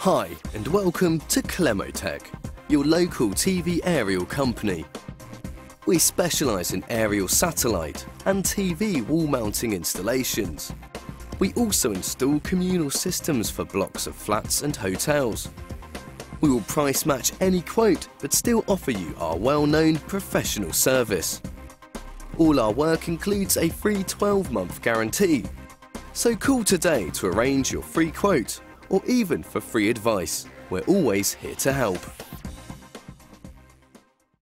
Hi and welcome to ClemoTech, your local TV aerial company. We specialise in aerial satellite and TV wall mounting installations. We also install communal systems for blocks of flats and hotels. We will price match any quote but still offer you our well-known professional service. All our work includes a free 12-month guarantee. So call today to arrange your free quote or even for free advice. We're always here to help.